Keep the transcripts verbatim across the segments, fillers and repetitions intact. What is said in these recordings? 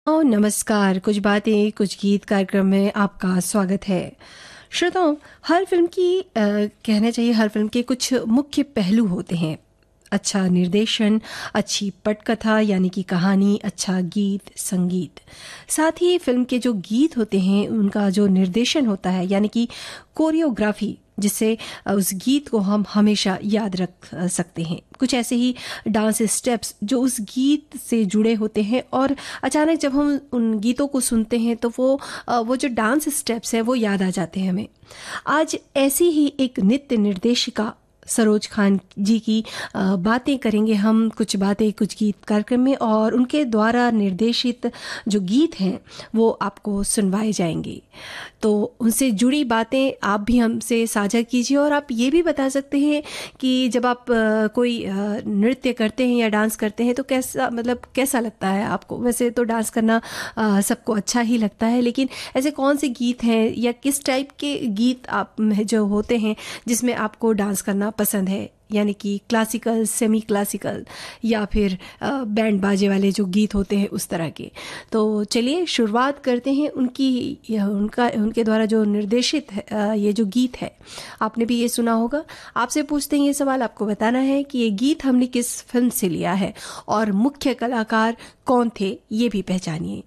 ओ नमस्कार। कुछ बातें कुछ गीत कार्यक्रम में आपका स्वागत है। श्रोताओं, हर फिल्म की अ, कहना चाहिए हर फिल्म के कुछ मुख्य पहलू होते हैं। अच्छा निर्देशन, अच्छी पटकथा यानी कि कहानी, अच्छा गीत संगीत। साथ ही फिल्म के जो गीत होते हैं उनका जो निर्देशन होता है यानी कि कोरियोग्राफी, जिससे अ, उस गीत को हम हमेशा याद रख अ, सकते हैं। कुछ ऐसे ही डांस स्टेप्स जो उस गीत से जुड़े होते हैं और अचानक जब हम उन गीतों को सुनते हैं तो वो अ, वो जो डांस स्टेप्स हैं वो याद आ जाते हैं हमें। आज ऐसी ही एक नृत्य निर्देशिका सरोज खान जी की अ, बातें करेंगे हम, कुछ बातें कुछ गीत कार्यक्रम में, और उनके द्वारा निर्देशित जो गीत हैं वो आपको सुनवाए जाएंगे। तो उनसे जुड़ी बातें आप भी हमसे साझा कीजिए और आप ये भी बता सकते हैं कि जब आप अ, कोई अ, नृत्य करते हैं या डांस करते हैं तो कैसा मतलब कैसा लगता है आपको। वैसे तो डांस करना अ, सबको अच्छा ही लगता है, लेकिन ऐसे कौन से गीत हैं या किस टाइप के गीत आप में जो होते हैं जिसमें आपको डांस करना पसंद है, यानी कि क्लासिकल, सेमी क्लासिकल या फिर अ, बैंड बाजे वाले जो गीत होते हैं उस तरह के। तो चलिए शुरुआत करते हैं उनकी यह उनका उनके द्वारा जो निर्देशित है, अ, ये जो गीत है आपने भी ये सुना होगा। आपसे पूछते हैं ये सवाल, आपको बताना है कि ये गीत हमने किस फिल्म से लिया है और मुख्य कलाकार कौन थे ये भी पहचानिए।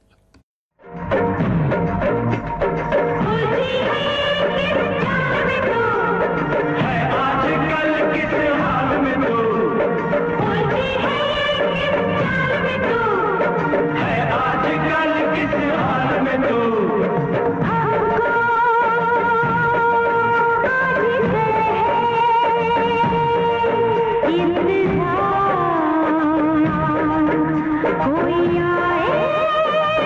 कोई आए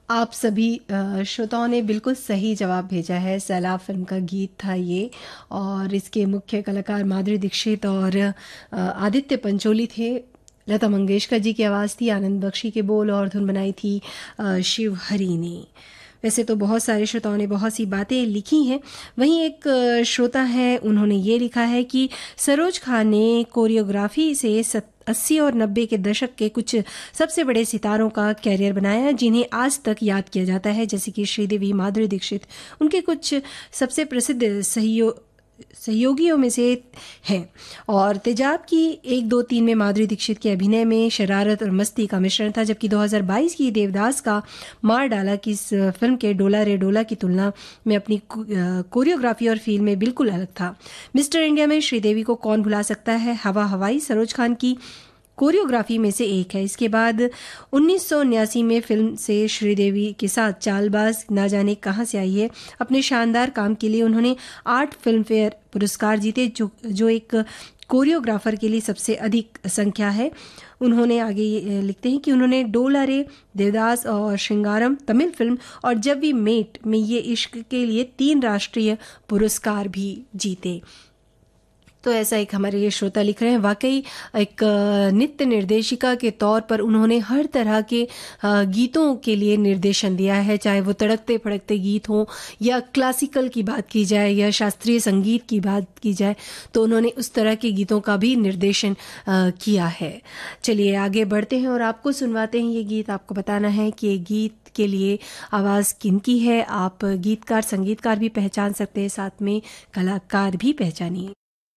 आप सभी अ, श्रोताओं ने बिल्कुल सही जवाब भेजा है। सैलाब फिल्म का गीत था ये और इसके मुख्य कलाकार माधुरी दीक्षित और अ, आदित्य पंचोली थे। लता मंगेशकर जी की आवाज़ थी, आनंद बख्शी के बोल और धुन बनाई थी अ, शिव हरी ने। वैसे तो बहुत सारे श्रोताओं ने बहुत सी बातें लिखी हैं। वहीं एक अ, श्रोता है, उन्होंने ये लिखा है कि सरोज खान ने कोरियोग्राफी से सत अस्सी और नब्बे के दशक के कुछ सबसे बड़े सितारों का कैरियर बनाया जिन्हें आज तक याद किया जाता है, जैसे कि श्रीदेवी, माधुरी दीक्षित। उनके कुछ सबसे प्रसिद्ध सहयो सहयोगियों में से हैं। और तेजाब की एक दो तीन में माधुरी दीक्षित के अभिनय में शरारत और मस्ती का मिश्रण था, जबकि दो हज़ार बाईस की देवदास का मार डाला की इस फिल्म के डोला रे डोला की तुलना में अपनी कोरियोग्राफी और फील में बिल्कुल अलग था। मिस्टर इंडिया में श्रीदेवी को कौन भुला सकता है, हवा हवाई सरोज खान की कोरियोग्राफी में से एक है। इसके बाद उन्नीस सौ उन्यासी में फिल्म से श्रीदेवी के साथ चालबाज ना जाने कहां से आई है। अपने शानदार काम के लिए उन्होंने आठ फिल्म फेयर पुरस्कार जीते, जो जो एक कोरियोग्राफर के लिए सबसे अधिक संख्या है। उन्होंने आगे ये लिखते हैं कि उन्होंने डोला रे, देवदास और श्रृंगारम तमिल फिल्म और जब वी मेट में ये इश्क के लिए तीन राष्ट्रीय पुरस्कार भी जीते। तो ऐसा एक हमारे ये श्रोता लिख रहे हैं। वाकई एक नृत्य निर्देशिका के तौर पर उन्होंने हर तरह के गीतों के लिए निर्देशन दिया है, चाहे वो तड़कते फड़कते गीत हों या क्लासिकल की बात की जाए या शास्त्रीय संगीत की बात की जाए, तो उन्होंने उस तरह के गीतों का भी निर्देशन किया है। चलिए आगे बढ़ते हैं और आपको सुनवाते हैं ये गीत। आपको बताना है कि ये गीत के लिए आवाज़ किनकी है। आप गीतकार संगीतकार भी पहचान सकते हैं, साथ में कलाकार भी पहचानिए।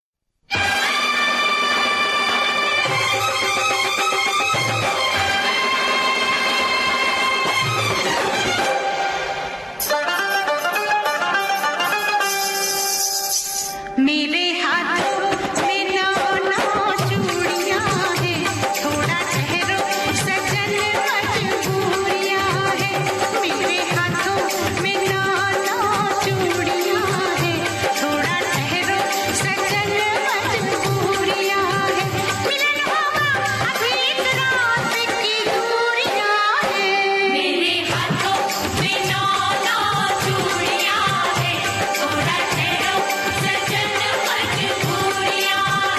मेरे हाथों में नौ नौ चूड़ियां हैं, थोड़ा ठहरो सजन मजबूरियां हैं। मेरे हाथों में नौ नौ चूड़ियां हैं, थोड़ा ठहरो सजन मजबूरियां हैं। मिलन होगा अभी एक रात की दूरियां हैं। मेरे हाथों में नौ नौ चूड़ियां हैं, थोड़ा ठहरो सजन मजबूरियां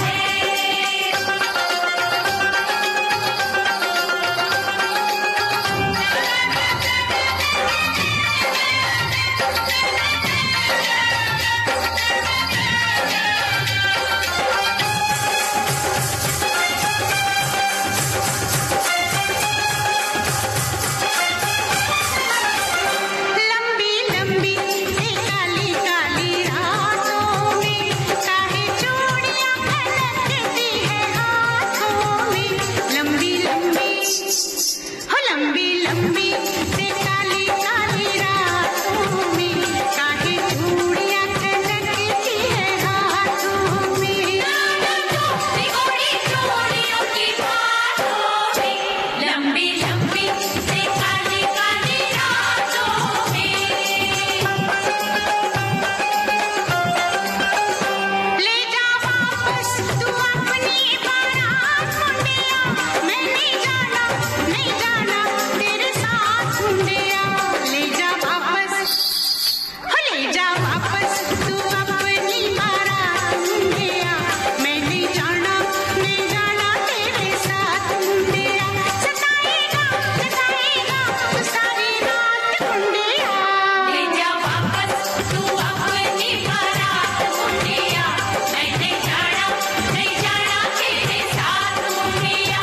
लंबी लंबी काली काली रातों में काहे चूड़ियां खनकती है हाथों में। लंबी लंबी हो लंबी लंबी काली काली रातों में काहे चूड़ियां खनकती है हाथों में। घोड़ी चूड़ियों की बातों में लंबी लंबी काली काली रातों में। ले जा वापस तू अपनी बारात मुंडिया, मैं नहीं जाना नहीं जाना तेरे साथ मुंडिया। ले जा वापस हो ले जा वापस तू अपनी बारात मुंडिया, मैं नहीं जाना नहीं जाना तेरे साथ मुंडिया। सताएगा सताएगा तू सारी रात मुंडिया। ले जा वापस तू अपनी बारात मुंडिया, मैं नहीं जाना नहीं जाना तेरे साथ मुंडिया।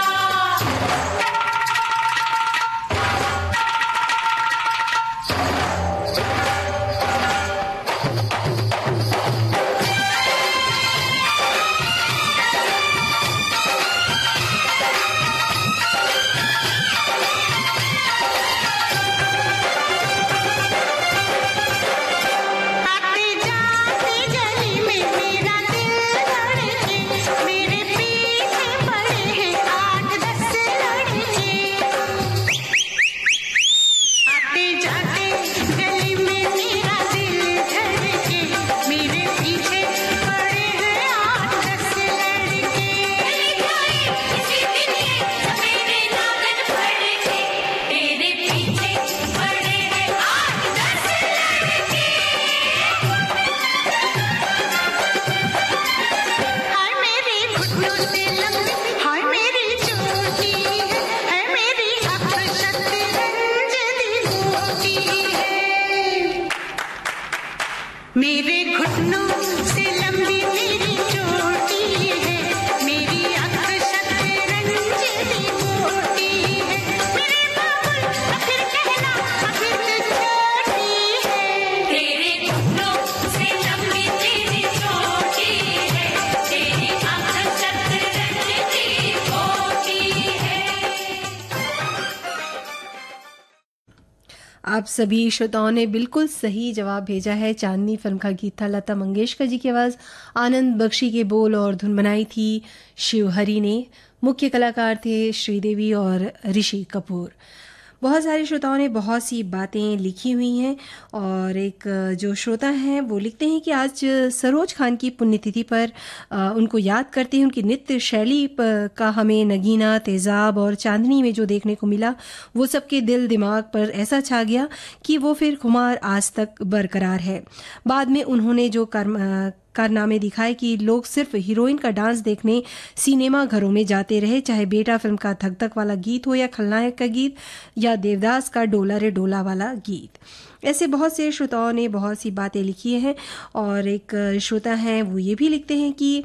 आते जाते गली में मेरा दिल धड़के, मेरे पीछे पड़े हैं आठ दस लड़के। आते जाते गली में मेरा दिल धड़के, मेरे पीछे पड़े हैं आठ दस लड़के। इसी दिन ये सवेरे नागन फड़के, तेरे पीछे छोटी है। मेरे घुटनों से लंबी तेरी चोटी है, मेरी आँख शतरंज दी मोटी है। मेरे बाबुल फिर कहना अभी तो छोटी है। तेरे घुटनों से लंबी तेरी चोटी है, तेरी आँख शतरंज दी मोटी है। आप सभी श्रोताओं ने बिल्कुल सही जवाब भेजा है। चांदनी फिल्म का गीत था, लता मंगेशकर जी की आवाज़, आनंद बख्शी के बोल और धुन बनाई थी शिवहरी ने। मुख्य कलाकार थे श्रीदेवी और ऋषि कपूर। बहुत सारे श्रोताओं ने बहुत सी बातें लिखी हुई हैं और एक जो श्रोता हैं वो लिखते हैं कि आज सरोज खान की पुण्यतिथि पर आ, उनको याद करते हैं। उनकी नृत्य शैली का हमें नगीना, तेज़ाब और चांदनी में जो देखने को मिला वो सबके दिल दिमाग पर ऐसा छा गया कि वो फिर खुमार आज तक बरकरार है। बाद में उन्होंने जो कर्म कारनामे दिखाए कि लोग सिर्फ हीरोइन का डांस देखने सिनेमा घरों में जाते रहे, चाहे बेटा फिल्म का धक धक वाला गीत हो या खलनायक का गीत या देवदास का डोला रे डोला वाला गीत। ऐसे बहुत से श्रोताओं ने बहुत सी बातें लिखी हैं और एक श्रोता हैं वो ये भी लिखते हैं कि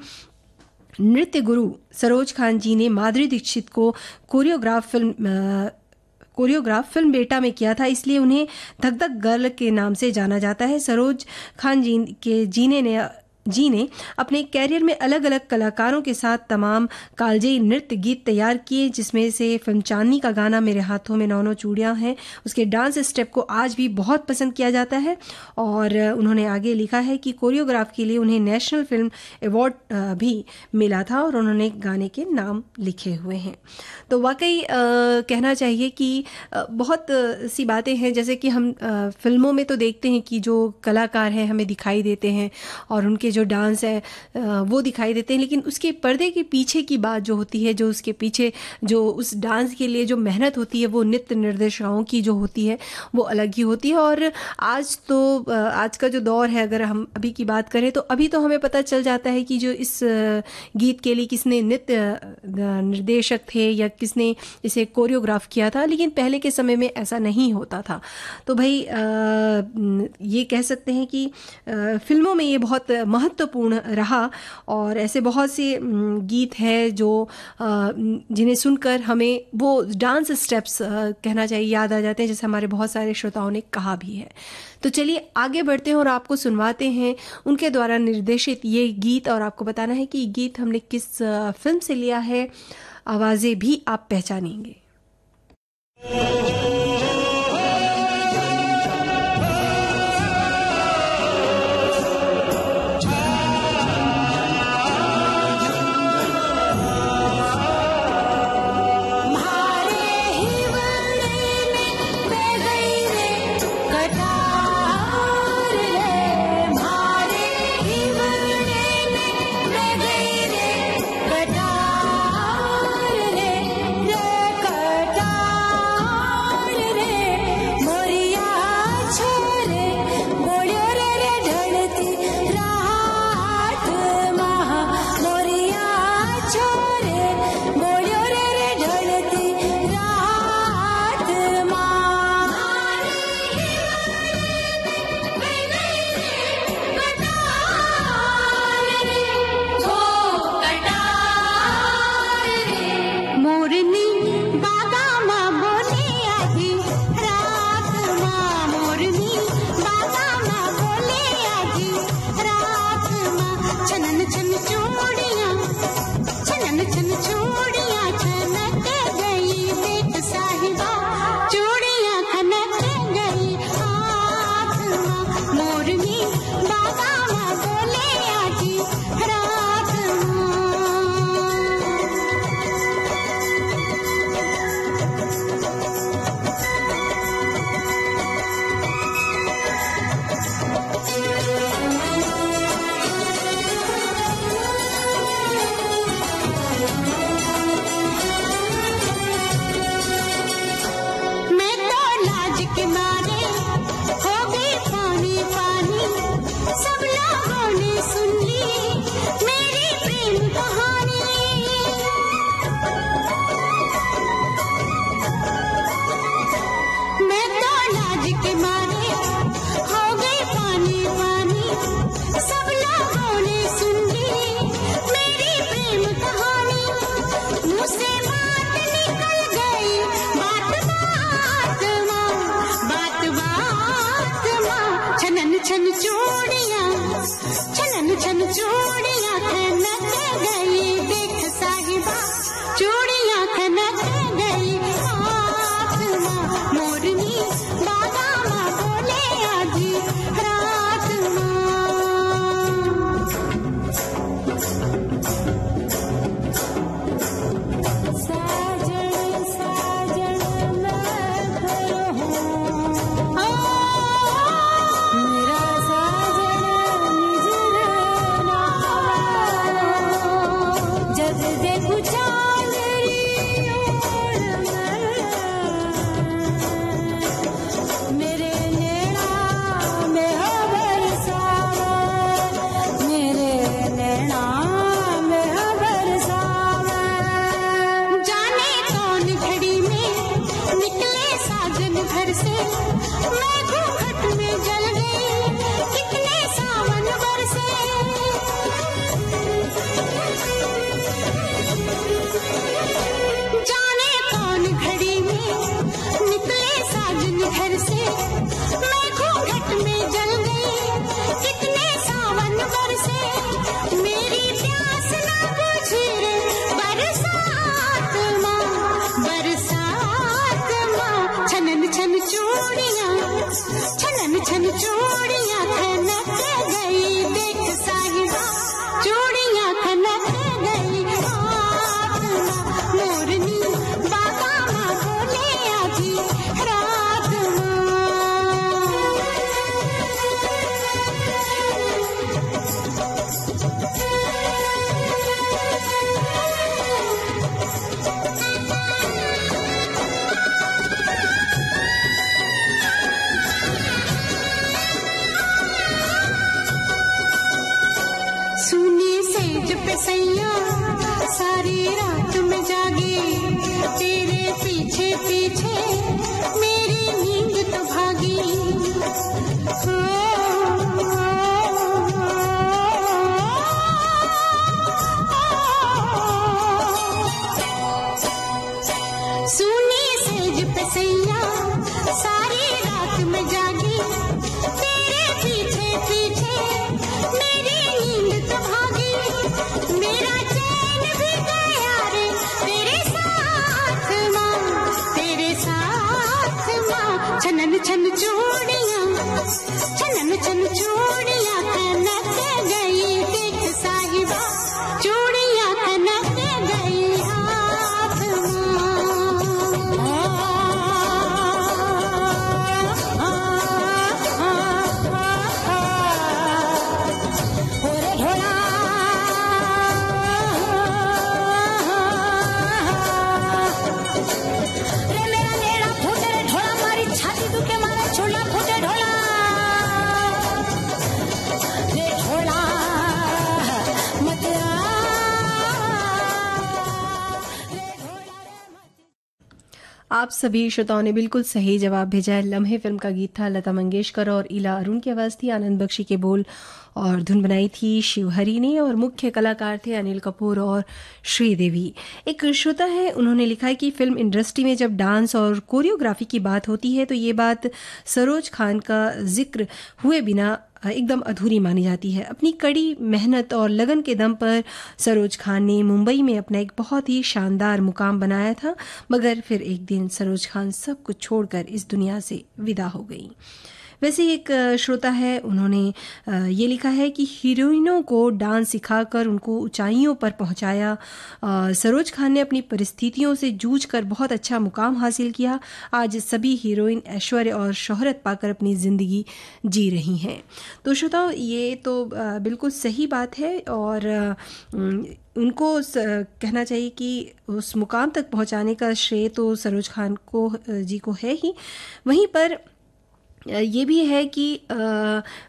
नृत्य गुरु सरोज खान जी ने माधुरी दीक्षित को कोरियोग्राफ फिल्म कोरियोग्राफ फिल्म बेटा में किया था, इसलिए उन्हें धक धक गर्ल के नाम से जाना जाता है। सरोज खान जी के जीने ने जी ने अपने कैरियर में अलग अलग कलाकारों के साथ तमाम कालजयी नृत्य गीत तैयार किए, जिसमें से फिल्म चांदनी का गाना मेरे हाथों में नौ नौ चूड़ियां हैं, उसके डांस स्टेप को आज भी बहुत पसंद किया जाता है। और उन्होंने आगे लिखा है कि कोरियोग्राफ के लिए उन्हें नेशनल फिल्म अवार्ड भी मिला था और उन्होंने गाने के नाम लिखे हुए हैं। तो वाकई कहना चाहिए कि आ, बहुत सी बातें हैं, जैसे कि हम आ, फिल्मों में तो देखते हैं कि जो कलाकार हैं हमें दिखाई देते हैं और उनके जो डांस है वो दिखाई देते हैं, लेकिन उसके पर्दे के पीछे की बात जो होती है, जो उसके पीछे जो उस डांस के लिए जो मेहनत होती है वो नृत्य निर्देशकों की जो होती है वो अलग ही होती है। और आज तो आज का जो दौर है, अगर हम अभी की बात करें तो अभी तो हमें पता चल जाता है कि जो इस गीत के लिए किसने नृत्य निर्देशक थे या किसने इसे कोरियोग्राफ किया था, लेकिन पहले के समय में ऐसा नहीं होता था। तो भाई ये कह सकते हैं कि फिल्मों में ये बहुत महत्वपूर्ण रहा और ऐसे बहुत से गीत हैं जो जिन्हें सुनकर हमें वो डांस स्टेप्स कहना चाहिए याद आ जाते हैं, जैसे हमारे बहुत सारे श्रोताओं ने कहा भी है। तो चलिए आगे बढ़ते हैं और आपको सुनवाते हैं उनके द्वारा निर्देशित ये गीत और आपको बताना है कि गीत हमने किस फिल्म से लिया है। आवाज़ें भी आप पहचानेंगे। छन चूड़ियां, छनन छन चूड़ियां खनक गई, देख साहिबा चूड़ियां खनक गई। हाथ माँ मोरनी बाबा माँ बोले आधी रात माँ। साजन साजन मैं फिर हूँ, मेरा साजन निजर ना जब देखूं चांदनी ओर मैं, मेरे नैना में हो बरसावा, मेरे नैना में हो बरसावा। जाने कौन घड़ी में निकले साजन घर से, मैं घूंघट में जल गई, कितने सावन बरसे। जाने कौन घड़ी में निकले साजन घर से, मैं घूंघट में जल गई, कितने सावन बरसे। मेरी प्यास ना बुझी रे बरसात माँ, बरसात माँ। छनन छन चूड़ियां, छनन छन चूड़ियां खनक गई, देख साहिबा चूड़ियां खनक गई। हाथ माँ मोरनी बाबा माँ बोले आधी रात सुनी सेज पे सैया सारी रात में जागी, तेरे पीछे पीछे मेरी नींद तो भागी। सुनी सेज पे सैया सारी रात में जागी, तेरे पीछे पीछे मेरी नींद तो भागी। मेरा चैन भी गया रे तेरे साथ माँ, तेरे साथ माँ। छनन छन चूड़ियां, छनन छन चूड़ियां खनक गई, देख साहिबा चूड़ियां खनक गई। हाथ ओरे ढोला रे मेरा नेड़ा फूटे रे ढोला, मारी छाती दुखे मारा छोला फूटे ढोला रे ढोला मत आ रे ढोला रे मत। आप सभी श्रोताओं ने बिल्कुल सही जवाब भेजा है। लम्हे फिल्म का गीत था, लता मंगेशकर और इला अरुण की आवाज थी, आनंद बख्शी के बोल और धुन बनाई थी शिवहरी ने, और मुख्य कलाकार थे अनिल कपूर और श्रीदेवी। एक श्रोता है, उन्होंने लिखा है कि फिल्म इंडस्ट्री में जब डांस और कोरियोग्राफी की बात होती है तो ये बात सरोज खान का जिक्र हुए बिना एकदम अधूरी मानी जाती है। अपनी कड़ी मेहनत और लगन के दम पर सरोज खान ने मुंबई में अपना एक बहुत ही शानदार मुकाम बनाया था, मगर फिर एक दिन सरोज खान सब कुछ छोड़कर इस दुनिया से विदा हो गई। वैसे एक श्रोता है, उन्होंने ये लिखा है कि हीरोइनों को डांस सिखाकर उनको ऊंचाइयों पर पहुंचाया। सरोज खान ने अपनी परिस्थितियों से जूझकर बहुत अच्छा मुकाम हासिल किया। आज सभी हीरोइन ऐश्वर्य और शोहरत पाकर अपनी ज़िंदगी जी रही हैं। तो श्रोताओ, ये तो बिल्कुल सही बात है और उनको कहना चाहिए कि उस मुकाम तक पहुंचाने का श्रेय तो सरोज खान को जी को है ही। वहीं पर ये भी है कि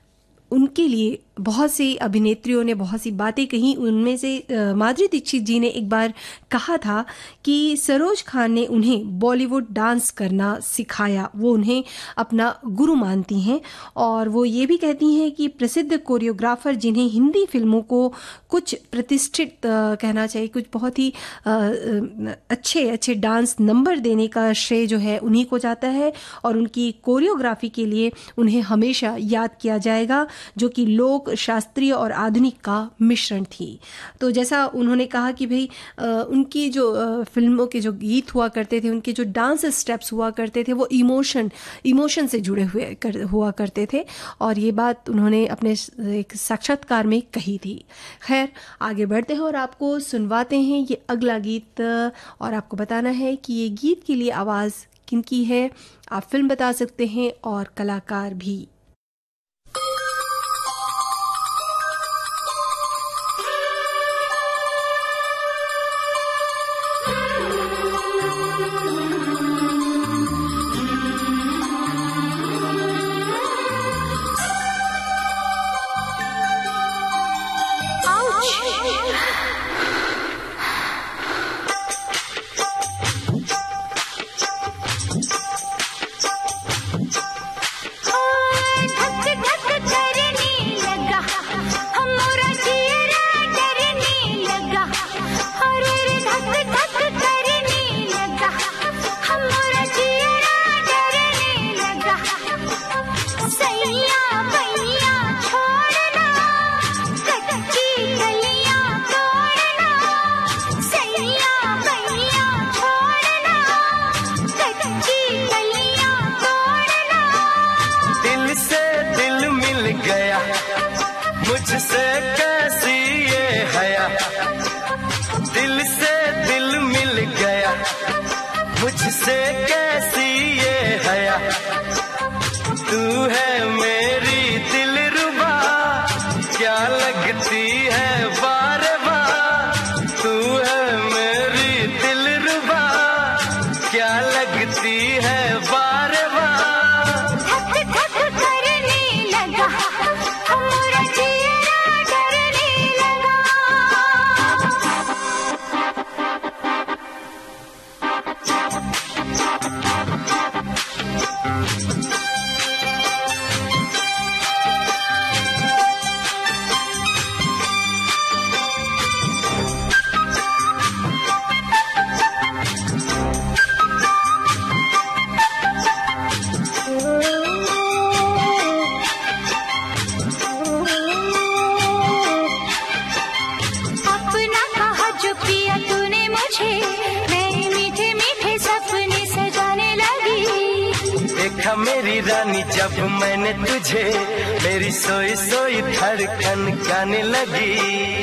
उनके लिए बहुत सी अभिनेत्रियों ने बहुत सी बातें कही। उनमें से माधुरी दीक्षित जी ने एक बार कहा था कि सरोज खान ने उन्हें बॉलीवुड डांस करना सिखाया, वो उन्हें अपना गुरु मानती हैं। और वो ये भी कहती हैं कि प्रसिद्ध कोरियोग्राफर जिन्हें हिंदी फिल्मों को कुछ प्रतिष्ठित कहना चाहिए, कुछ बहुत ही अच्छे अच्छे डांस नंबर देने का श्रेय जो है उन्हीं को जाता है, और उनकी कोरियोग्राफी के लिए उन्हें हमेशा याद किया जाएगा, जो कि लोक शास्त्रीय और आधुनिक का मिश्रण थी। तो जैसा उन्होंने कहा कि भाई उनकी जो फिल्मों के जो गीत हुआ करते थे, उनके जो डांस स्टेप्स हुआ करते थे, वो इमोशन इमोशन से जुड़े हुए कर, हुआ करते थे। और ये बात उन्होंने अपने एक साक्षात्कार में कही थी। खैर, आगे बढ़ते हैं और आपको सुनवाते हैं ये अगला गीत, और आपको बताना है कि ये गीत के लिए आवाज़ किनकी है। आप फिल्म बता सकते हैं और कलाकार भी। मेरी रानी जब मैंने तुझे मेरी सोई सोई धड़कन गाने लगी।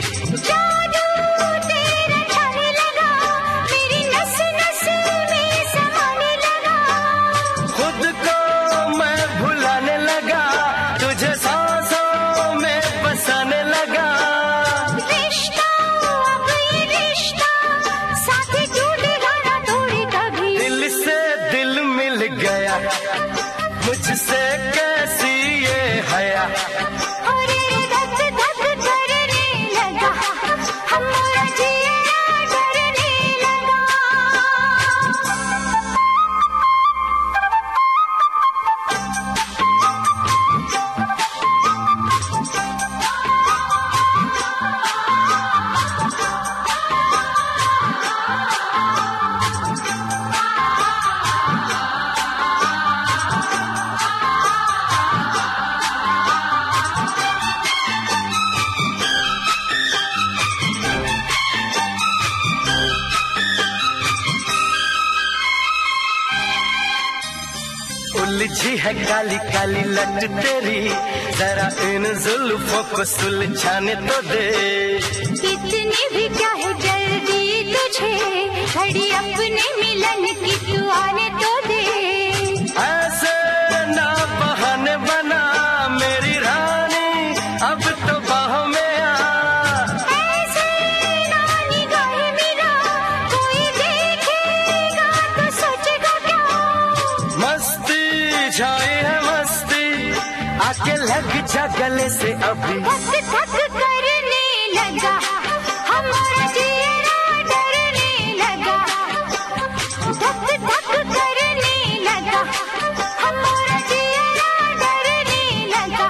जादू तेरा छाने लगा, मेरी नस नस में समाने लगा। खुद को मैं भुलाने लगा, तुझे सांसों में बसाने लगा। रिश्ता अब ये रिश्ता साथ टूटेगा ना थोड़ी कभी। दिल से दिल मिल गया, मुझसे कैसी ये हया। और ये धक धक करने लगा, हमारा जिया डरने लगा। उलझी है काली काली लट तेरी, जरा इन जुल्फों को सुलझाने तो दे। कितनी भी क्या है जल्दी तुझे, घड़ी अपने मिलन की तू आने तो दे। ऐसे ना बहाने बना मेरी रानी, अब तो बाहों में आ। ऐसे ना निगाहें मेरा, कोई देखेगा तो सोचेगा क्या। मस्ती छाई है मस्ती, आके लग जा गले से अभी। धक धक करने लगा हमारा जिया डरने लगा। धक धक करने लगा हमारा जिया डरने लगा।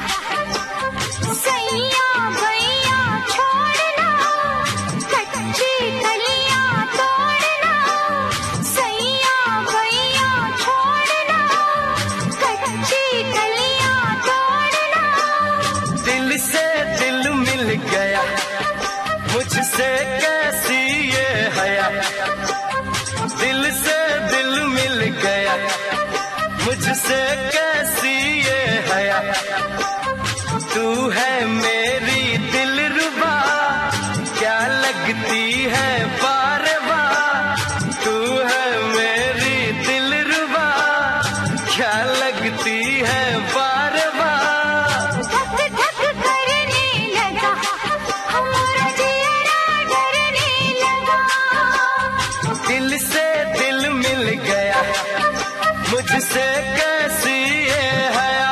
सैया भैया छोड़ना कच्ची कलियां तोड़ना। सैया भैया छोड़ना कच्ची कलियां तोड़ना। दिल से दिल मिल गया मुझसे कैसी ये हया। दिल से दिल मिल गया मुझसे कैसी ये हया। तू है मेरी दिलरुबा क्या लगती है बार बार। तू है मेरी दिलरुबा क्या लगती है बार बार। धक धक करने लगा हमारा जिया डरने लगा। दिल से दिल मिल गया मुझसे कैसी ये हया।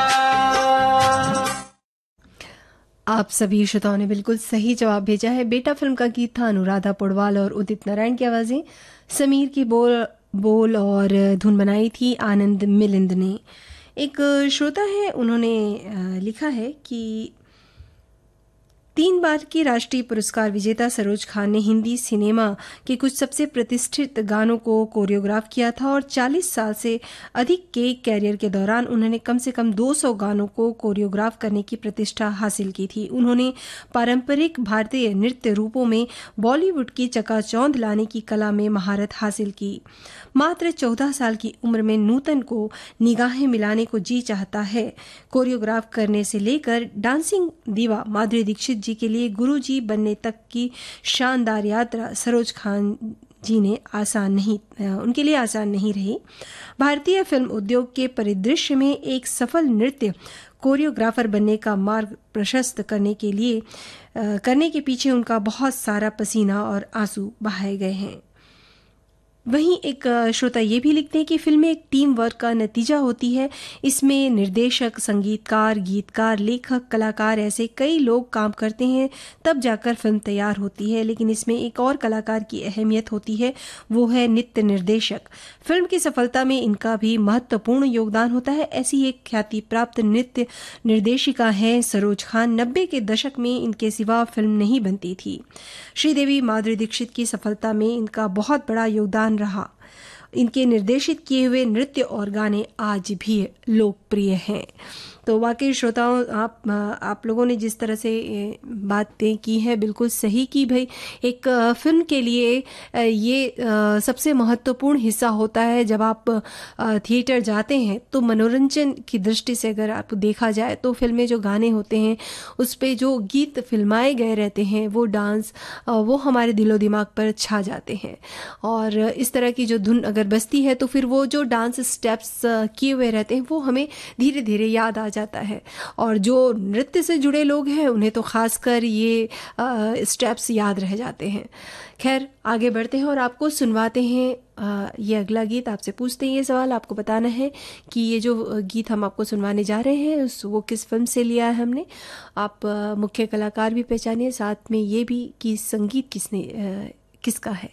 आप सभी श्रोताओं ने बिल्कुल सही जवाब भेजा है। बेटा फिल्म का गीत था अनुराधा पौडवाल और उदित नारायण की आवाजें। समीर की बोल बोल और धुन बनाई थी आनंद मिलिंद ने। एक श्रोता है, उन्होंने अ, लिखा है कि तीन बार की राष्ट्रीय पुरस्कार विजेता सरोज खान ने हिंदी सिनेमा के कुछ सबसे प्रतिष्ठित गानों को कोरियोग्राफ किया था और चालीस साल से अधिक के कैरियर के दौरान उन्होंने कम से कम दो सौ गानों को कोरियोग्राफ करने की प्रतिष्ठा हासिल की थी। उन्होंने पारंपरिक भारतीय नृत्य रूपों में बॉलीवुड की चकाचौंध लाने की कला में महारत हासिल की। मात्र चौदह साल की उम्र में नूतन को निगाहें मिलाने को जी चाहता है। कोरियोग्राफ करने से लेकर डांसिंग दीवा माधुरी दीक्षित जी के लिए गुरु जी बनने तक की शानदार यात्रा सरोज खान जी ने आसान नहीं उनके लिए आसान नहीं रही। भारतीय फिल्म उद्योग के परिदृश्य में एक सफल नृत्य कोरियोग्राफर बनने का मार्ग प्रशस्त करने के लिए आ, करने के पीछे उनका बहुत सारा पसीना और आंसू बहाए गए हैं। वहीं एक श्रोता ये भी लिखते हैं कि फिल्में एक टीम वर्क का नतीजा होती है। इसमें निर्देशक, संगीतकार, गीतकार, लेखक, कलाकार ऐसे कई लोग काम करते हैं, तब जाकर फिल्म तैयार होती है। लेकिन इसमें एक और कलाकार की अहमियत होती है, वो है नृत्य निर्देशक। फिल्म की सफलता में इनका भी महत्वपूर्ण योगदान होता है। ऐसी एक ख्याति प्राप्त नृत्य निर्देशिका है सरोज खान। नब्बे के दशक में इनके सिवा फिल्म नहीं बनती थी। श्रीदेवी माधुरी दीक्षित की सफलता में इनका बहुत बड़ा योगदान रहा। इनके निर्देशित किए हुए नृत्य और गाने आज भी लोकप्रिय हैं। तो वाकई श्रोताओं, आप आप लोगों ने जिस तरह से बातें की है बिल्कुल सही की। भाई एक फिल्म के लिए ये सबसे महत्वपूर्ण हिस्सा होता है। जब आप थिएटर जाते हैं तो मनोरंजन की दृष्टि से अगर आप देखा जाए तो फिल्में जो गाने होते हैं उस पे जो गीत फिल्माए गए रहते हैं, वो डांस वो हमारे दिलो दिमाग पर छा जाते हैं। और इस तरह की जो धुन अगर बजती है तो फिर वो जो डांस स्टेप्स किए हुए रहते हैं वो हमें धीरे धीरे याद आ जाता है। और जो नृत्य से जुड़े लोग हैं उन्हें तो खासकर ये स्टेप्स याद रह जाते हैं। खैर, आगे बढ़ते हैं और आपको सुनवाते हैं आ, ये अगला गीत। आपसे पूछते हैं ये सवाल, आपको बताना है कि ये जो गीत हम आपको सुनवाने जा रहे हैं उस वो किस फिल्म से लिया है हमने। आप आ, मुख्य कलाकार भी पहचानिए, साथ में ये भी कि संगीत किसने आ, किसका है।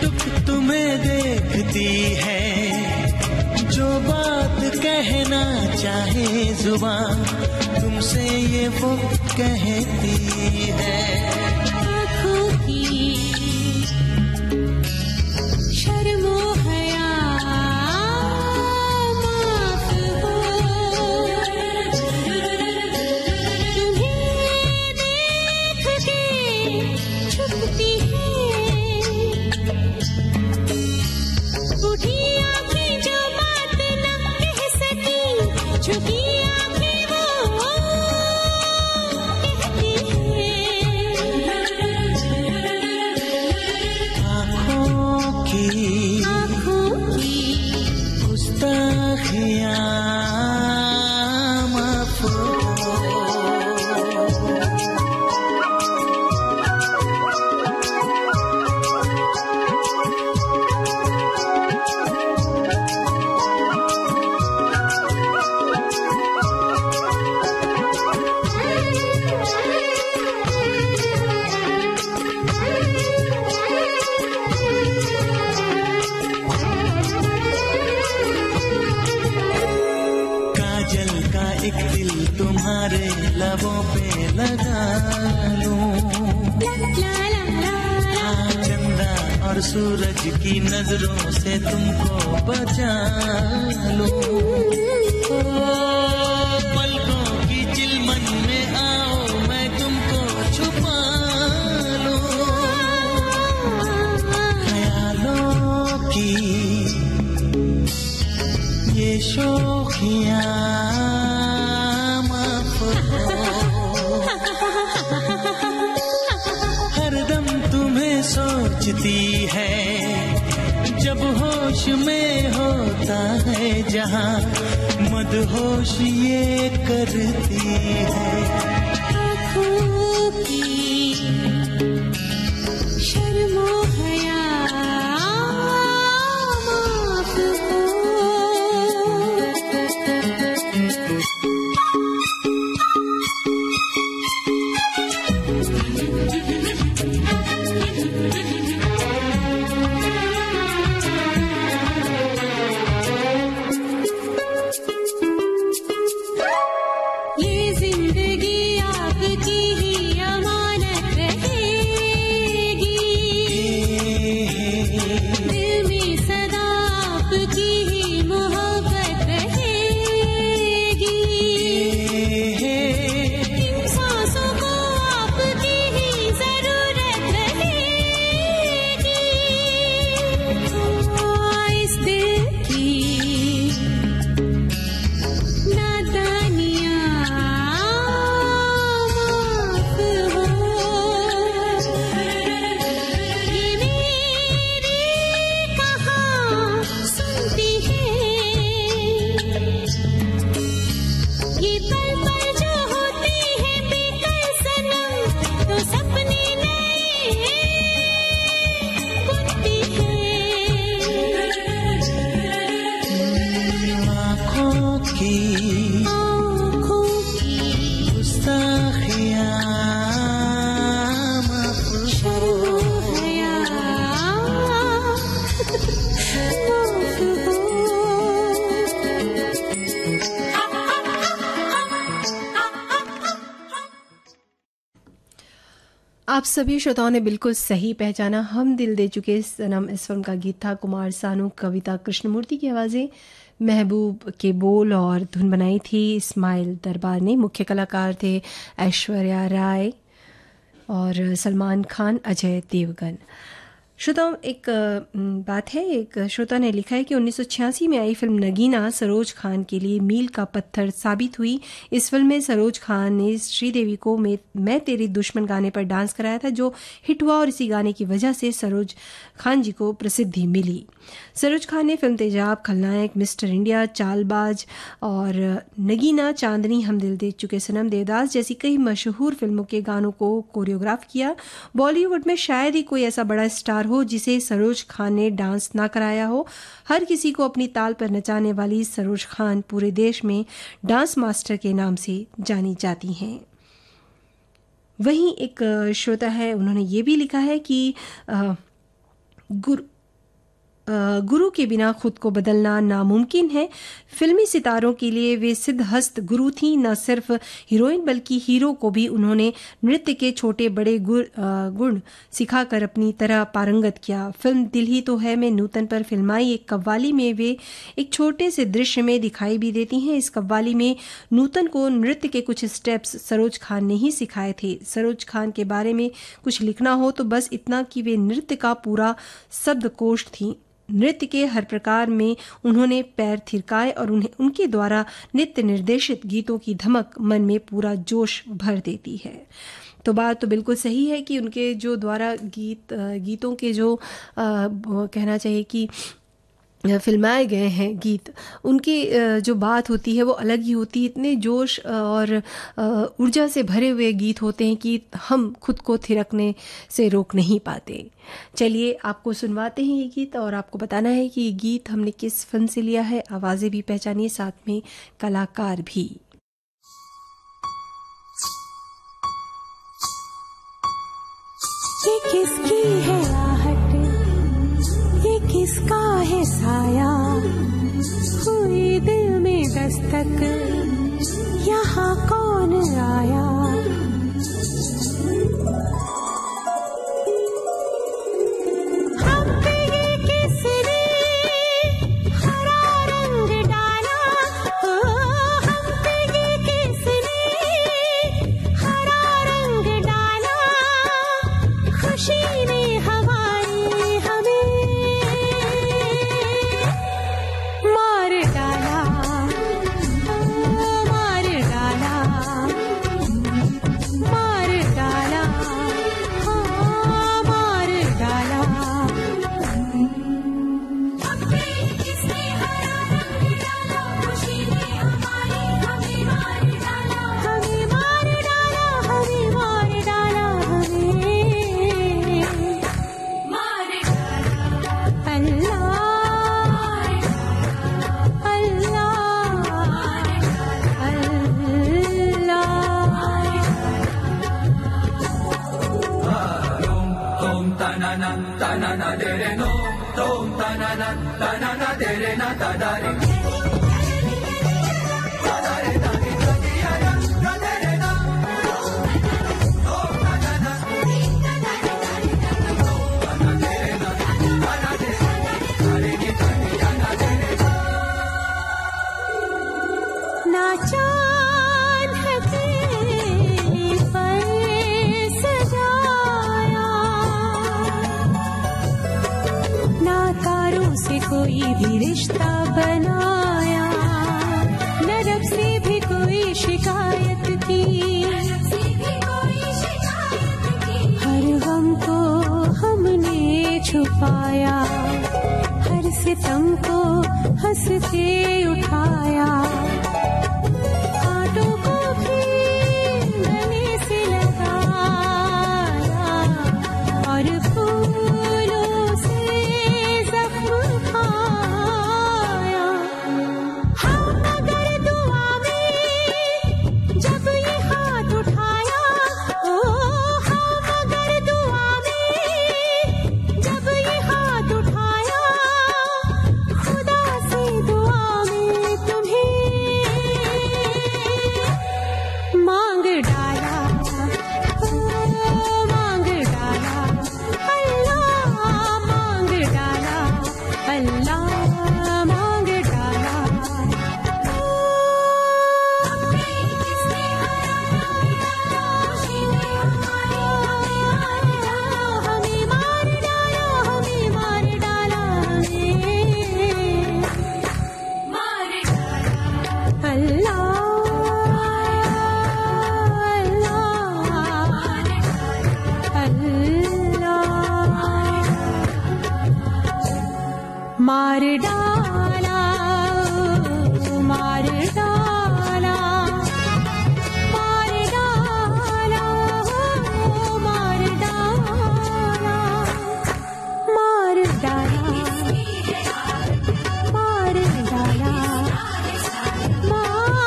तुम्हें देखती है जो बात कहना चाहे जुबान तुमसे ये वो कहती है। आँखों की शर्मो हया माफ हो, तुम्हें देख के छुपती है उठी आँखें जो बात न कह सकी, झुकी आँखें वो कहती है। आँखों की आँखों की गुस्ताखियाँ माफ हो। काजल का एक दिल तुम्हारे लबों पे लगा लूं, ला ला ला हाँ, चंदा और सूरज की नजरों से तुमको बचा लूं। ओ, पलकों की चिलमन में आओ मैं तुमको छुपा लूं। ख्यालों की ये शोखियाँ माफ हो। हरदम तुम्हें सोचती है जब होश में होता है जहाँ मदहोश ये करती है। आँखों की शर्मो हया माफ हो। ये जिंदगी आपकी ही अमानत रहेगी, दिल में सदा आपकी ही मोहब्बत रहेगी। इन सांसों को आपकी ही जरूरत रहेगी। हाँ, इस दिल की नादानियाँ माफ हो। ये मेरी कहाँ सुनती है, ये पल पल जो होती है बेकल सनम, तो सपने नए बुनती है। आँखों की आँखों की गुस्ताखियाँ माफ हो। हया माफ हो। आप सभी श्रोताओं ने बिल्कुल सही पहचाना। हम दिल दे चुके सनम इस फिल्म का गीत था। कुमार सानू, कविता कृष्णमूर्ति की आवाज़ें, महबूब के बोल और धुन बनाई थी इस्माइल दरबार ने। मुख्य कलाकार थे ऐश्वर्या राय और सलमान खान, अजय देवगन। श्रोताओं, एक अ, बात है, एक श्रोता ने लिखा है कि उन्नीस सौ छियासी में आई फिल्म नगीना सरोज खान के लिए मील का पत्थर साबित हुई। इस फिल्म में सरोज खान ने श्रीदेवी को मैं, मैं तेरी दुश्मन गाने पर डांस कराया था, जो हिट हुआ और इसी गाने की वजह से सरोज खान जी को प्रसिद्धि मिली। सरोज खान ने फिल्म तेजाब, खलनायक, मिस्टर इंडिया, चालबाज और नगीना, चांदनी, हम दिल दे चुके सनम, देवदास जैसी कई मशहूर फिल्मों के गानों को कोरियोग्राफ किया। बॉलीवुड में शायद ही कोई ऐसा बड़ा स्टार हो जिसे सरोज खान ने डांस ना कराया हो। हर किसी को अपनी ताल पर नचाने वाली सरोज खान पूरे देश में डांस मास्टर के नाम से जानी जाती हैं। वहीं एक श्रोता है, उन्होंने ये भी लिखा है कि गुरु गुरु के बिना खुद को बदलना नामुमकिन है। फिल्मी सितारों के लिए वे सिद्धहस्त गुरु थीं। न सिर्फ हीरोइन बल्कि हीरो को भी उन्होंने नृत्य के छोटे बड़े गुण सिखाकर अपनी तरह पारंगत किया। फिल्म दिल ही तो है में नूतन पर फिल्माई एक कव्वाली में वे एक छोटे से दृश्य में दिखाई भी देती हैं। इस कव्वाली में नूतन को नृत्य के कुछ स्टेप्स सरोज खान ने ही सिखाए थे। सरोज खान के बारे में कुछ लिखना हो तो बस इतना कि वे नृत्य का पूरा शब्दकोश थी। नृत्य के हर प्रकार में उन्होंने पैर थिरकाए और उन्हें उनके द्वारा नृत्य निर्देशित गीतों की धमक मन में पूरा जोश भर देती है। तो बात तो बिल्कुल सही है कि उनके जो द्वारा गीत गीतों के जो आ, कहना चाहिए कि फिल्माए गए हैं गीत, उनकी जो बात होती है वो अलग ही होती है। इतने जोश और ऊर्जा से भरे हुए गीत होते हैं कि हम खुद को थिरकने से रोक नहीं पाते। चलिए आपको सुनवाते हैं ये गीत और आपको बताना है कि ये गीत हमने किस फिल्म से लिया है। आवाज़ें भी पहचानिए, साथ में कलाकार भी। ये किसकी है आहट, ये किसका है साया, हुई दिल में दस्तक, यहाँ कौन आया। हम पे ये किसने हरा रंग डाला, ओ हम पे ये किसने हरा रंग डाला, खुशी ने हमारी हमें मार डाला, मार डाला, मार डाला, हाँ मार डाला। किसने हरा रंग डाला, खुशी ने हमारी हमें मार डाला, हमें मार डाला, हमें मार डाला, हमें मार डाला। ना चांद है तेरे पर सजाया, ना तारों से कोई भी रिश्ता बनाया, न रब से भी कोई शिकायत की, हर गम को हमने छुपाया, हर सितम को हंस के उठाया, कांटों को भी गले से लगाया और फूलों से जख्म खाया। हम मगर दुआ में जब ये हाथ उठाया, ओ हम मगर दुआ में जब ये हाथ उठाया, खुदा से दुआ में तुम्हें मांग डाला, ओ मांग डाला, अल्लाह मांग डाला, अल्लाह मांग डाला। किसने हमें मार डाला, हमें मार डाला, हमें मार डाला। अल्लाह मार डाला, मार डाला, मार डाला, मार डाला, मार डाला, मार डाला, मार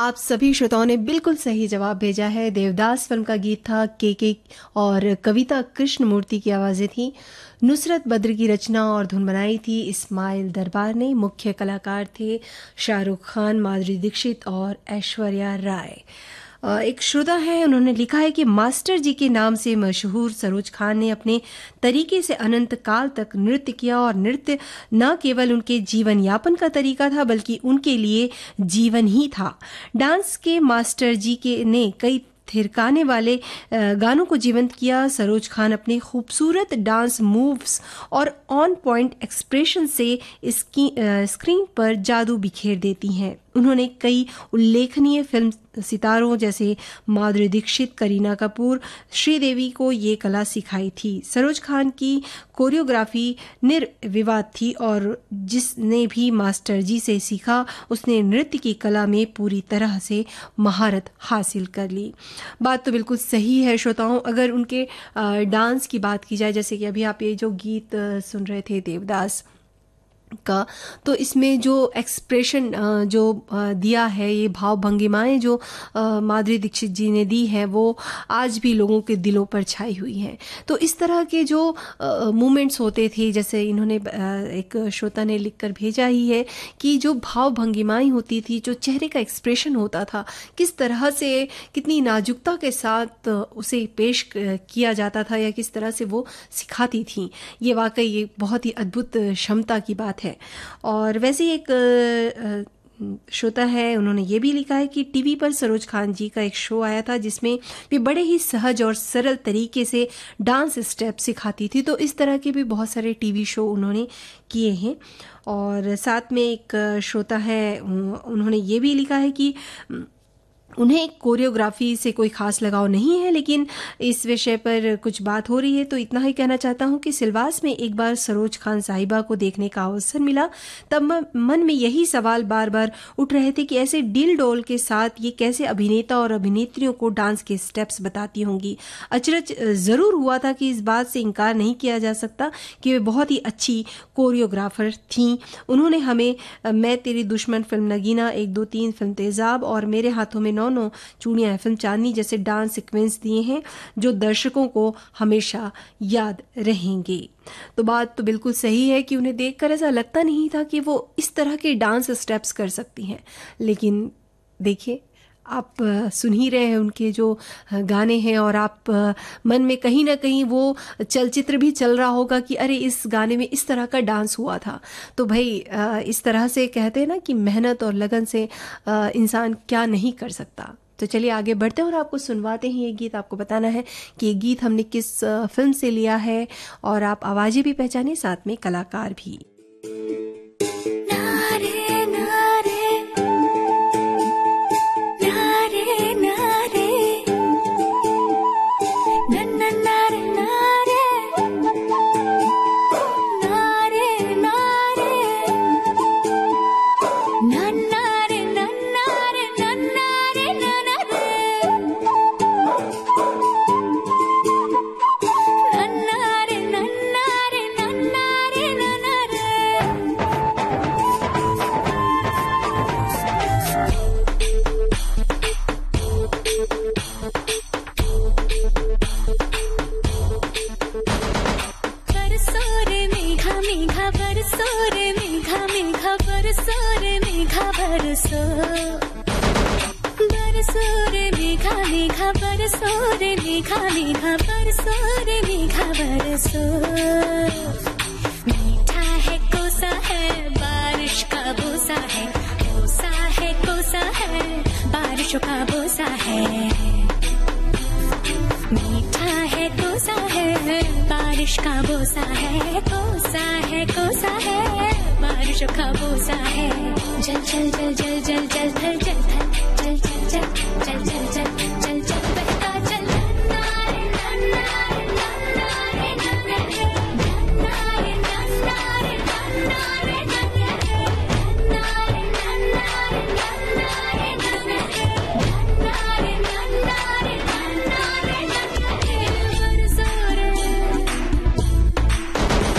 आप सभी श्रोताओं ने बिल्कुल सही जवाब भेजा है। देवदास फिल्म का गीत था, के के और कविता कृष्णमूर्ति की आवाज़ें थी। नुसरत बद्र की रचना और धुन बनाई थी इस्माइल दरबार ने। मुख्य कलाकार थे शाहरुख खान, माधुरी दीक्षित और ऐश्वर्या राय। एक श्रोता है, उन्होंने लिखा है कि मास्टर जी के नाम से मशहूर सरोज खान ने अपने तरीके से अनंत काल तक नृत्य किया और नृत्य न केवल उनके जीवन यापन का तरीका था बल्कि उनके लिए जीवन ही था। डांस के मास्टर जी के ने कई थिरकाने वाले गानों को जीवंत किया। सरोज खान अपने खूबसूरत डांस मूव्स और ऑन पॉइंट एक्सप्रेशन से इसकी स्क्रीन पर जादू बिखेर देती हैं। उन्होंने कई उल्लेखनीय फिल्म सितारों जैसे माधुरी दीक्षित, करीना कपूर, श्रीदेवी को ये कला सिखाई थी। सरोज खान की कोरियोग्राफी निर्विवाद थी और जिसने भी मास्टर जी से सीखा उसने नृत्य की कला में पूरी तरह से महारत हासिल कर ली। बात तो बिल्कुल सही है श्रोताओं। अगर उनके डांस की बात की जाए, जैसे कि अभी आप ये जो गीत सुन रहे थे देवदास का, तो इसमें जो एक्सप्रेशन जो दिया है, ये भाव भंगिमाएं जो माधुरी दीक्षित जी ने दी है, वो आज भी लोगों के दिलों पर छाई हुई हैं। तो इस तरह के जो मूवमेंट्स होते थे, जैसे इन्होंने एक श्रोता ने लिखकर भेजा ही है कि जो भाव भंगिमाएं होती थी, जो चेहरे का एक्सप्रेशन होता था, किस तरह से कितनी नाजुकता के साथ उसे पेश किया जाता था या किस तरह से वो सिखाती थी, ये वाकई एक बहुत ही अद्भुत क्षमता की बात है। और वैसे एक श्रोता है, उन्होंने ये भी लिखा है कि टीवी पर सरोज खान जी का एक शो आया था जिसमें वे बड़े ही सहज और सरल तरीके से डांस स्टेप सिखाती थी। तो इस तरह के भी बहुत सारे टीवी शो उन्होंने किए हैं। और साथ में एक श्रोता है, उन्होंने ये भी लिखा है कि उन्हें कोरियोग्राफी से कोई खास लगाव नहीं है, लेकिन इस विषय पर कुछ बात हो रही है तो इतना ही कहना चाहता हूं कि सिलवास में एक बार सरोज खान साहिबा को देखने का अवसर मिला, तब मन में यही सवाल बार बार उठ रहे थे कि ऐसे डिल डोल के साथ ये कैसे अभिनेता और अभिनेत्रियों को डांस के स्टेप्स बताती होंगी। अचरज जरूर हुआ था कि इस बात से इनकार नहीं किया जा सकता कि वे बहुत ही अच्छी कोरियोग्राफर थीं। उन्होंने हमें मैं तेरी दुश्मन फिल्म नगीना, एक दो तीन फिल्म तेजाब और मेरे हाथों में नौ चूड़ियां फिल्म चांदनी जैसे डांस सीक्वेंस दिए हैं जो दर्शकों को हमेशा याद रहेंगे। तो बात तो बिल्कुल सही है कि उन्हें देखकर ऐसा लगता नहीं था कि वो इस तरह के डांस स्टेप्स कर सकती हैं, लेकिन देखिए आप सुन ही रहे हैं उनके जो गाने हैं और आप मन में कहीं ना कहीं वो चलचित्र भी चल रहा होगा कि अरे इस गाने में इस तरह का डांस हुआ था। तो भाई इस तरह से कहते हैं ना कि मेहनत और लगन से इंसान क्या नहीं कर सकता। तो चलिए आगे बढ़ते हैं और आपको सुनवाते हैं ये गीत। आपको बताना है कि ये गीत हमने किस फिल्म से लिया है और आप आवाज़ें भी पहचाने, साथ में कलाकार भी। नारे नारे मीठा है कोसा है बारिश का बोसा है, कोसा है कोसा है बारिशों का बोसा है। मीठा है कोसा है बारिश का बोसा है, कोसा है कोसा है बारिशों का बोसा है। जल जल जल जल जल जल जल जल जल जल जल जल जल जल जल जल बहता चल।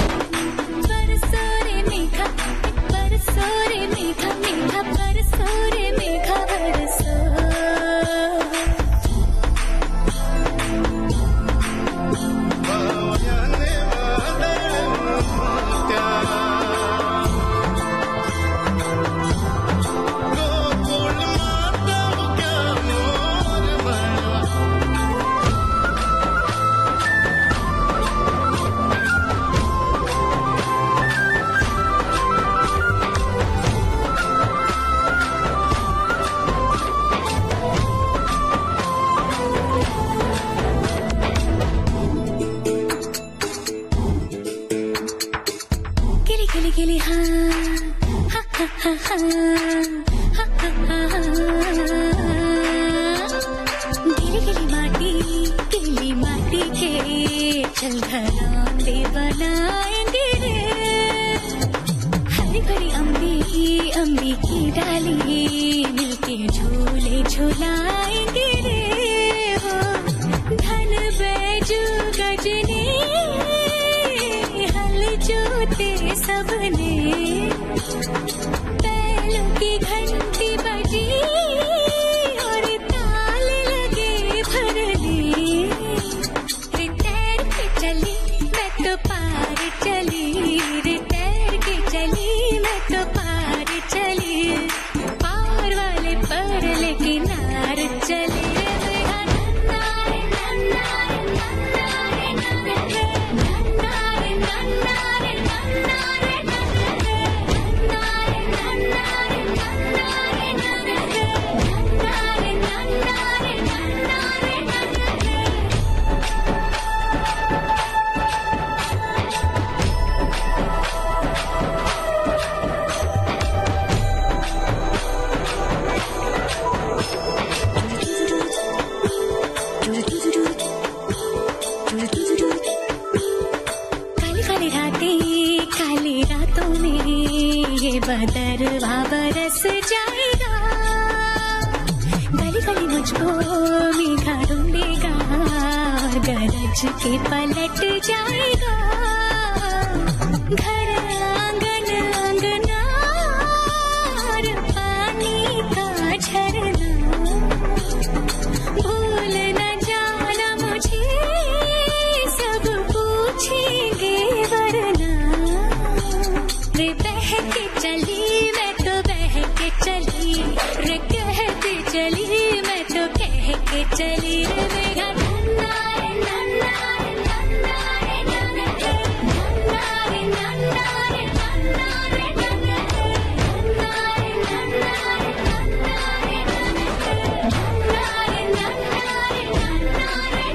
मीठा मीठा मीठा मीठा बरसो रे गिली हाँ हा हा हा हा हा हा हा गिली गिली माटी गिली माटी के चल घरौंदे बनाएंगे रे हरी भरी अम्बी अम्बी की डाली मिलके झूले झूलाएंगे रे हो धन बैजू गजने हल जोते सबने बैलों की घंटी बजी और ताल लगे भरने रे तैर के चली मैं तो पार चली रे तैर के चली मैं तो पार चली पार वाले पर लेके नार चले बदरवा बरस जाएगा गली गली मुझको मेघा ढूंढेगा और गरज के पलट जाएगा घर आंगन आंगना और पानी का झरना भूल न जाना मुझे सब पूछेंगे वरना रे बह के चली मैं तो बह के चली रे कहते चली मैं तो कह के चली रे मेरा नन्ना रे नन्ना रे नन्ना रे नन्ना रे नन्ना रे नन्ना रे नन्ना रे नन्ना रे नन्ना रे नन्ना रे नन्ना रे नन्ना रे नन्ना रे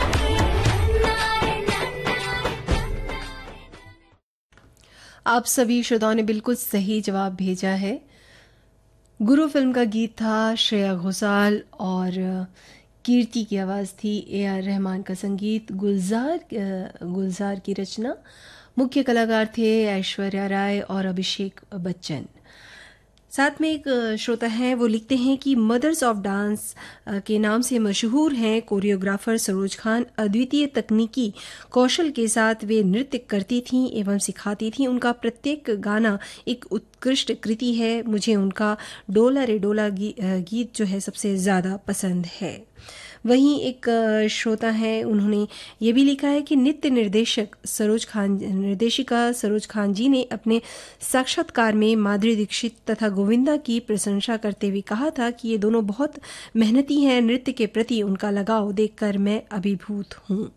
आप सभी श्रोताओं ने बिल्कुल सही जवाब भेजा है। गुरु फिल्म का गीत था, श्रेया घोषाल और कीर्ति की आवाज़ थी, ए आर रहमान का संगीत, गुलजार गुलजार की रचना। मुख्य कलाकार थे ऐश्वर्या राय और अभिषेक बच्चन। साथ में एक श्रोता हैं, वो लिखते हैं कि मदर्स ऑफ डांस के नाम से मशहूर हैं कोरियोग्राफर सरोज खान। अद्वितीय तकनीकी कौशल के साथ वे नृत्य करती थीं एवं सिखाती थीं। उनका प्रत्येक गाना एक उत्कृष्ट कृति है। मुझे उनका डोला रे डोला गी, गीत जो है सबसे ज़्यादा पसंद है। वहीं एक श्रोता हैं, उन्होंने ये भी लिखा है कि नृत्य निर्देशक सरोज खान निर्देशिका सरोज खान जी ने अपने साक्षात्कार में माधुरी दीक्षित तथा गोविंदा की प्रशंसा करते हुए कहा था कि ये दोनों बहुत मेहनती हैं। नृत्य के प्रति उनका लगाव देखकर मैं अभिभूत हूँ।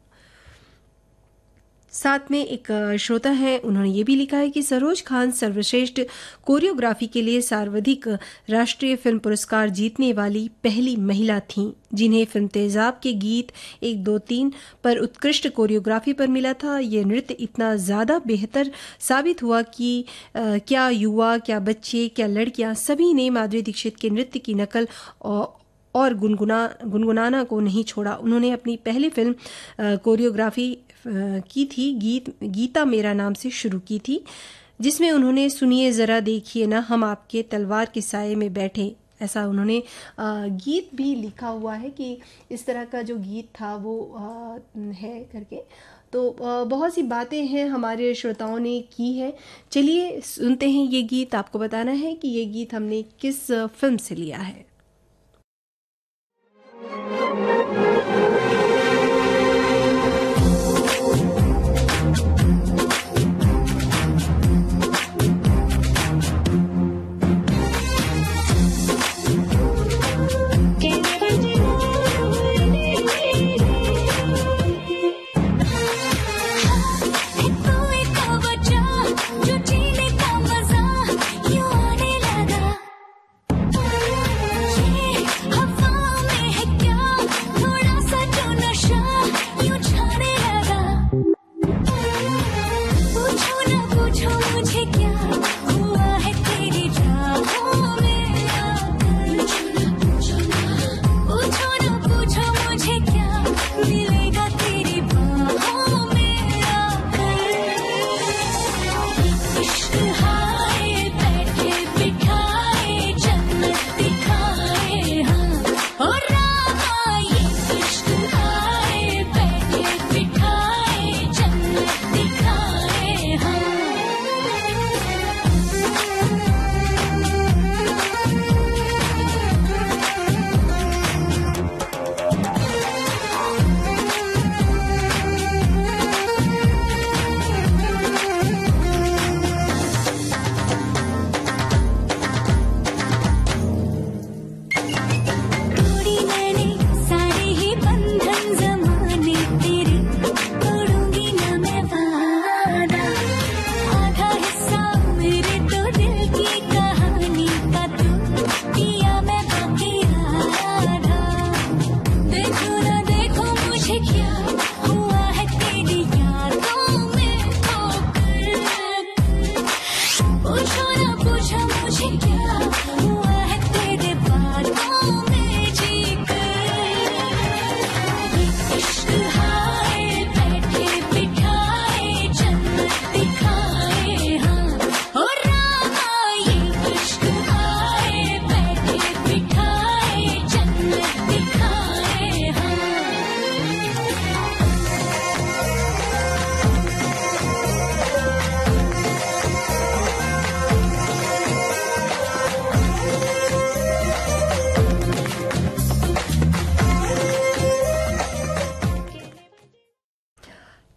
साथ में एक श्रोता हैं, उन्होंने ये भी लिखा है कि सरोज खान सर्वश्रेष्ठ कोरियोग्राफी के लिए सर्वाधिक राष्ट्रीय फिल्म पुरस्कार जीतने वाली पहली महिला थीं, जिन्हें फिल्म तेजाब के गीत एक दो तीन पर उत्कृष्ट कोरियोग्राफी पर मिला था। ये नृत्य इतना ज़्यादा बेहतर साबित हुआ कि आ, क्या युवा, क्या बच्चे, क्या लड़कियां सभी ने माधुरी दीक्षित के नृत्य की नकल और और गुनगुना गुनगुनाना को नहीं छोड़ा। उन्होंने अपनी पहली फिल्म कोरियोग्राफी की थी गीत गीता मेरा नाम से शुरू की थी, जिसमें उन्होंने सुनिए ज़रा देखिए ना हम आपके तलवार के साये में बैठे, ऐसा उन्होंने गीत भी लिखा हुआ है कि इस तरह का जो गीत था वो है करके। तो बहुत सी बातें हैं हमारे श्रोताओं ने की है। चलिए सुनते हैं ये गीत। आपको बताना है कि ये गीत हमने किस फिल्म से लिया है।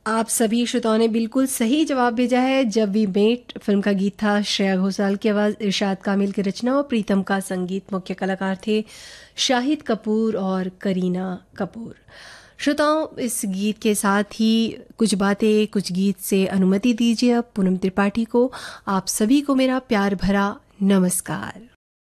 आप सभी श्रोताओं ने बिल्कुल सही जवाब भेजा है। जब वी मेट फिल्म का गीत था, श्रेया घोषाल की आवाज़, इरशाद कामिल की रचना और प्रीतम का संगीत। मुख्य कलाकार थे शाहिद कपूर और करीना कपूर। श्रोताओं, इस गीत के साथ ही कुछ बातें कुछ गीत से अनुमति दीजिए अब पूनम त्रिपाठी को। आप सभी को मेरा प्यार भरा नमस्कार।